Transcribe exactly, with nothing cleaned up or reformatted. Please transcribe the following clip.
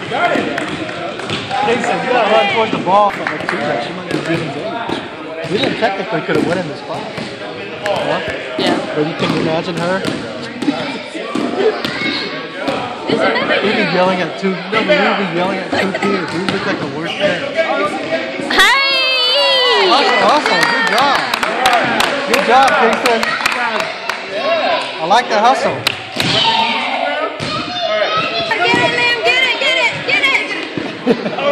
Jason, you gotta run towards the ball from the two that she might be disengaged. We didn't technically could have won in this spot. Huh? Yeah. But you can imagine her. There's another We'd be girl. yelling at two. No, but we'd be yelling at two kids. We look like the worst parents. Hey! Awesome, awesome. Good job. Good job, Jason. I like the hustle. Get it, Liam. Get it. Get it. Get it.